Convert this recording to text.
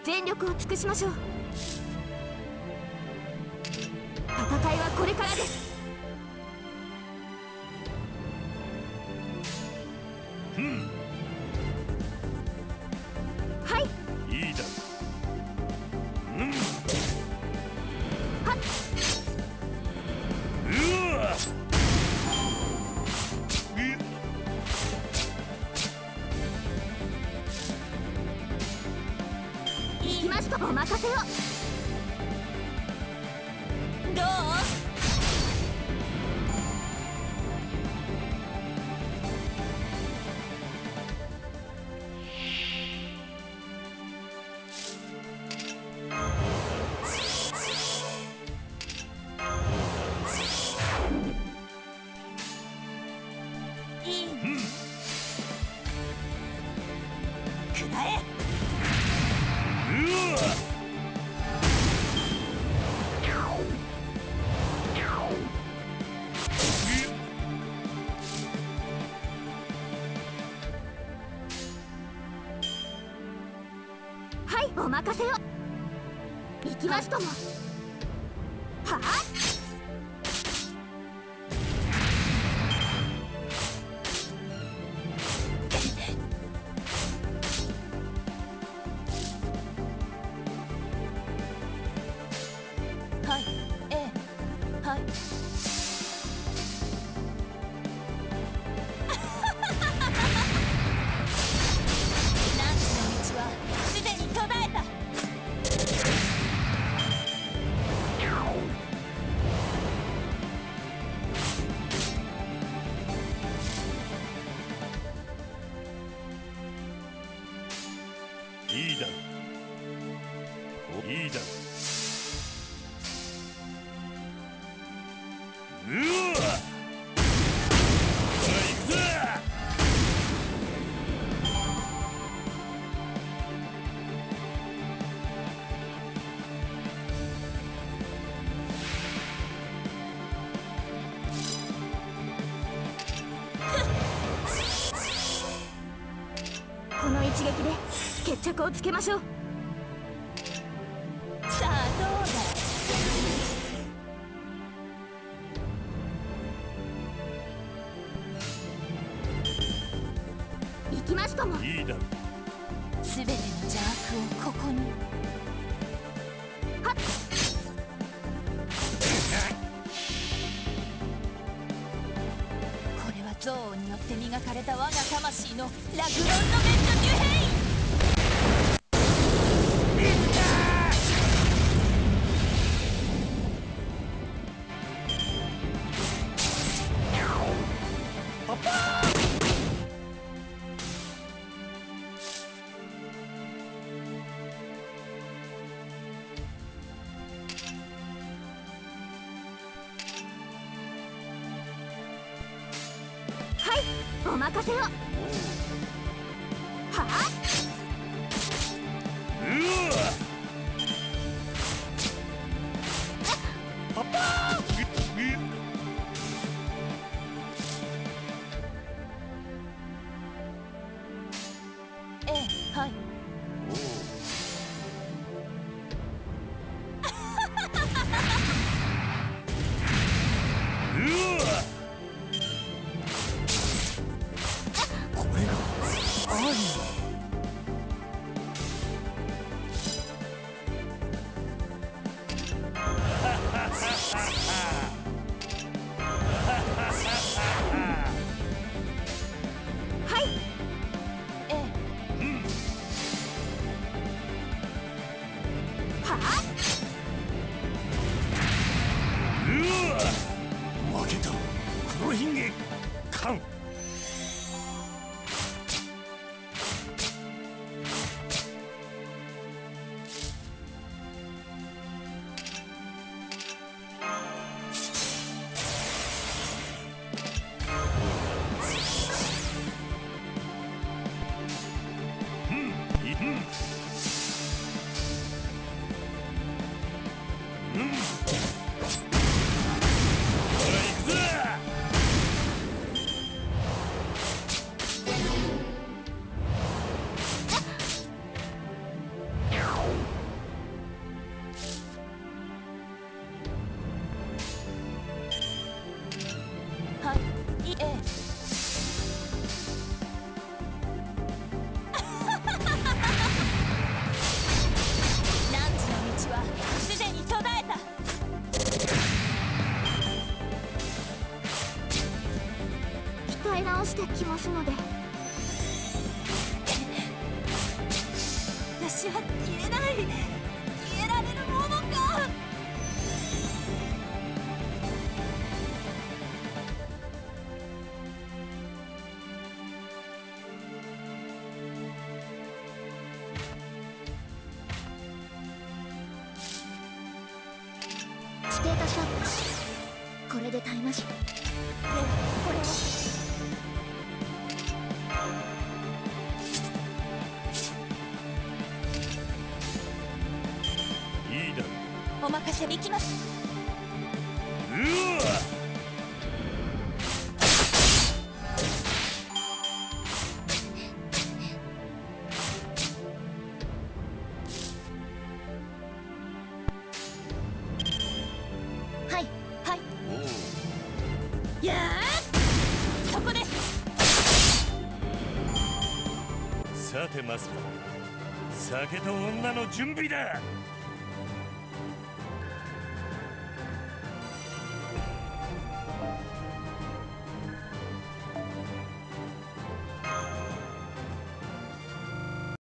全力を尽くしましょう。戦いはこれからです。はい、 いいだろう。 はっ、行きました。お任せを。どう？いいの？くらえ。はい、お任せを。行きましたもん。はあ。はい、ええ、はい。ナンチの道はすでに途絶えた。 いいだろう。いいだろう。行くぞ。 この一撃で決着をつけましょう。さあどうだ。行きましたもん。 いいだろう。 すべての邪悪をここに。はっ。これは憎悪によって磨かれた我が魂のラグロンのメントデュヘイ。はい、お任せを。はあ。ええ、はい。 これがアーリはい、ええ、はあ。 負けた。黒ひげカン。 いえ汝の道はすでに途絶えた。 鍛え直してきますので。 私は消えない。消えられるものか。 ステータスアップ、これで耐えましょう。 ではこれを。 いいだろお任せできます。 うわはい。 はい。 おうやーそこです。 さてマスター、酒と女の準備だ。